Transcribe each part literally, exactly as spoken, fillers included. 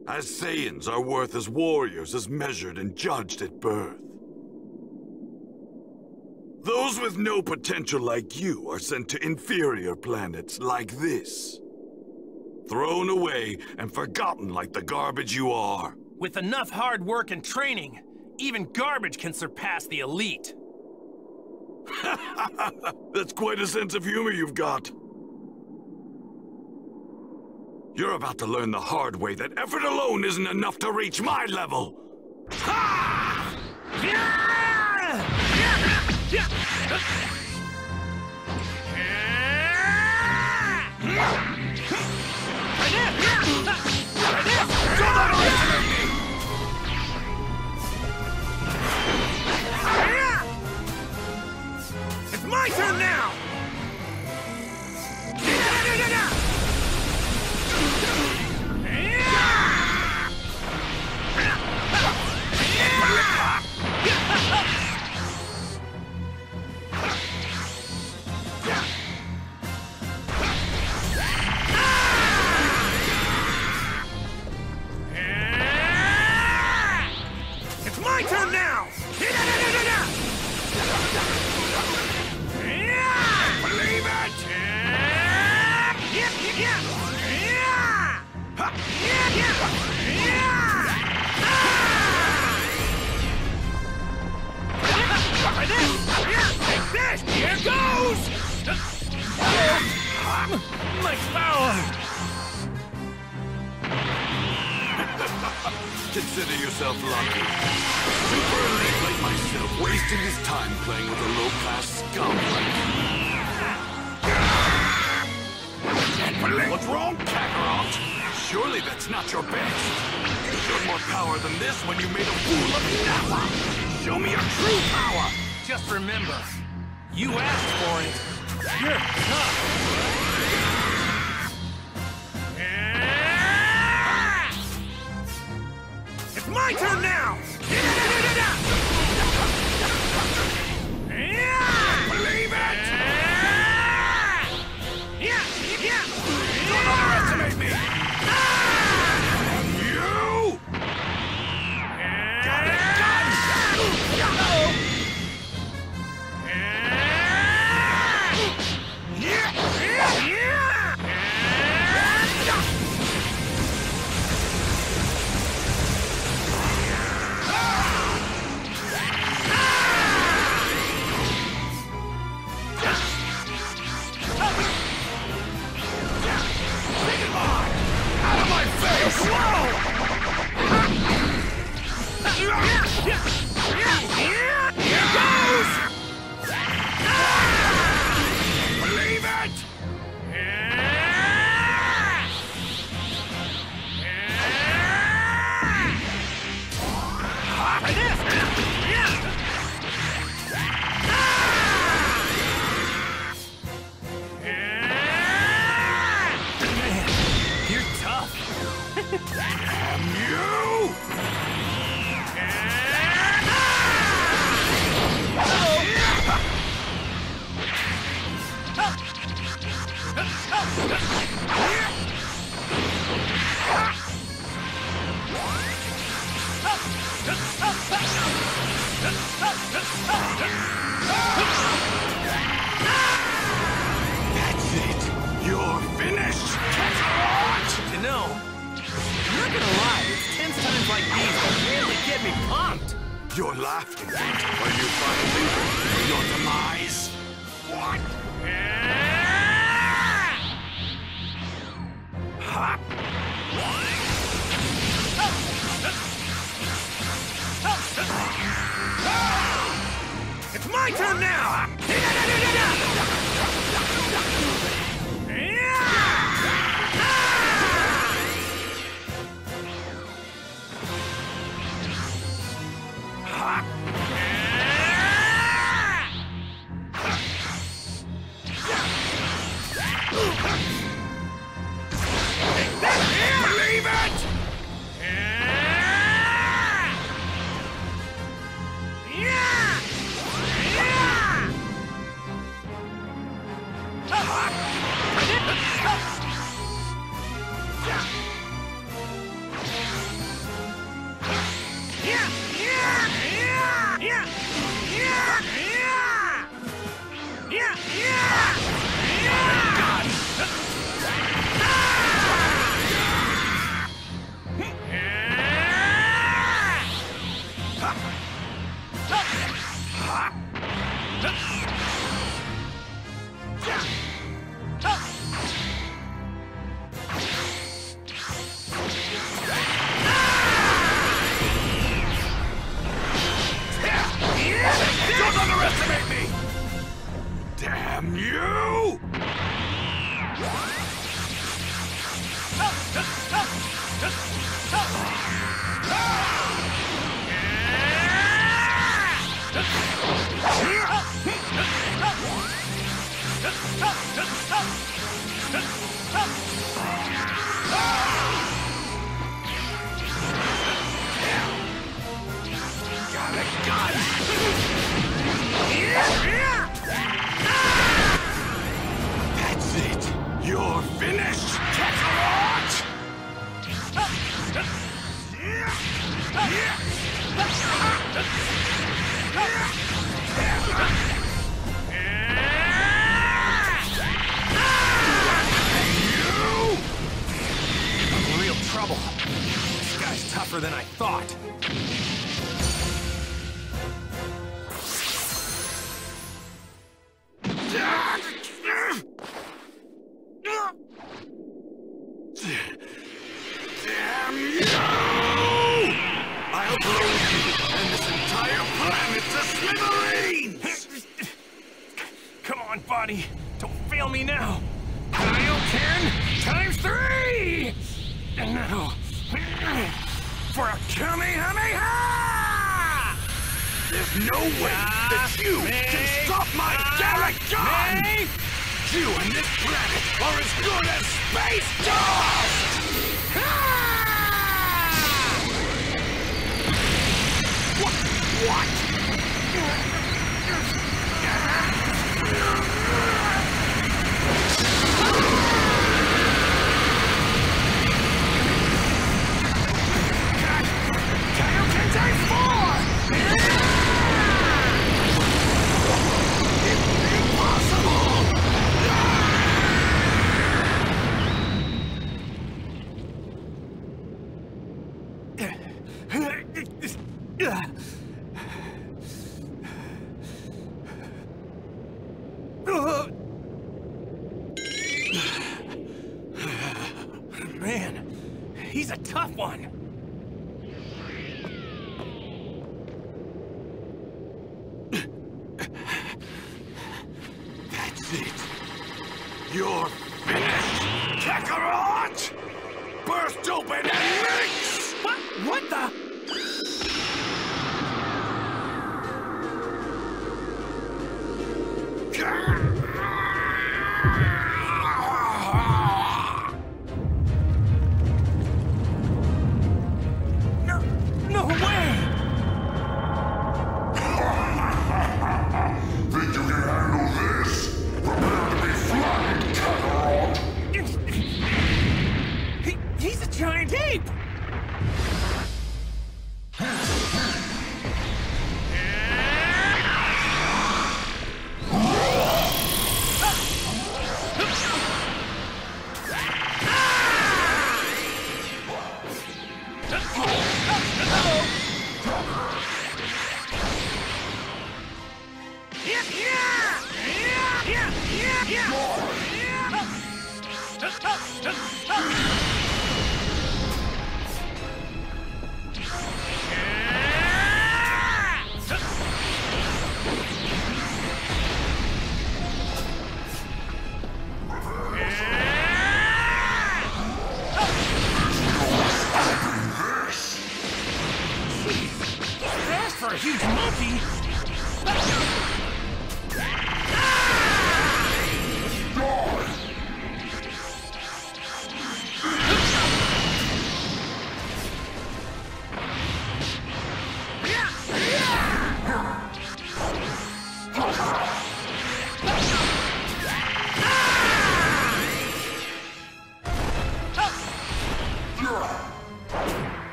As Saiyans are worth as warriors as measured and judged at birth. Those with no potential like you are sent to inferior planets like this. Thrown away and forgotten like the garbage you are. With enough hard work and training, even garbage can surpass the elite. That's quite a sense of humor you've got. You're about to learn the hard way that effort alone isn't enough to reach my level. Ha! It's my turn now! It's my turn now! Believe it! Take this! Here goes! My power! Consider yourself lucky. Super elite like myself wasting his time playing with a low-class scum like you. What's wrong, Kakarot? Surely that's not your best. You showed more power than this when you made a fool of Nappa. Show me your true power. Just remember, you asked for it. You're tough. It's my turn now! Believe it! Yeah, yeah. Don't underestimate me! You! Got it done! Yeah, yeah, yeah! Believe it! You're tough. Damn you! That's it! You're finished, Kakarot! You know, I'm not gonna lie, it's tense times like these that really get me pumped. You're laughing. Are you finally ready for your demise? What? Ha! It's my turn now! Believe it! Don't underestimate me! Damn you! Got it, got it! That's it! You're finished, Kakarot! I'm in real trouble. This guy's tougher than I thought. Damn you! I'll blow you and this entire planet to smithereens! Come on, buddy. Don't fail me now. Kaioken times three! And now, for a Kamehameha! There's no way that you can stop my Garrett gun! You and this planet are as good as space dust! What? What? Kaioken times four! Impossible! Man, he's a tough one. That's it. You're finished, Kakarot! Burst open and mix! What? What the? No, no way! Think you can handle this? Prepare to be flattened, Kakarot! He, he's a giant ape! For a huge monkey?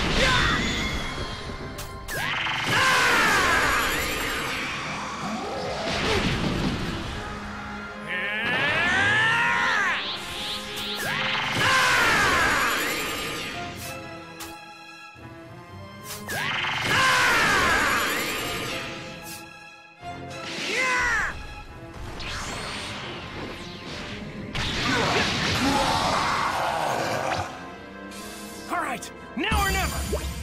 All right, now or never.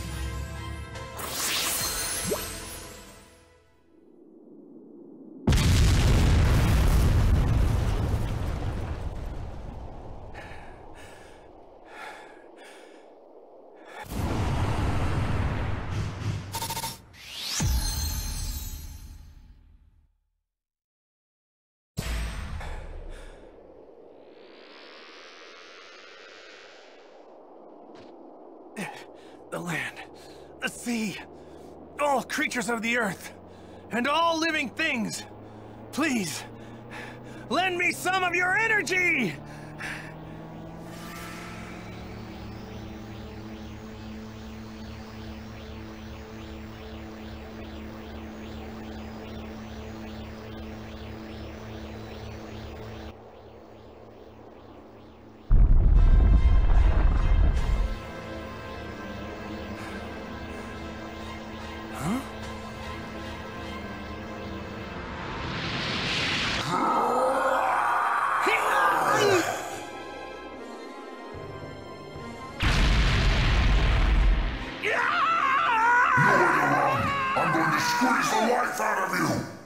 The land, the sea, all creatures of the earth, and all living things, please, lend me some of your energy! I'm going to squeeze the life out of you!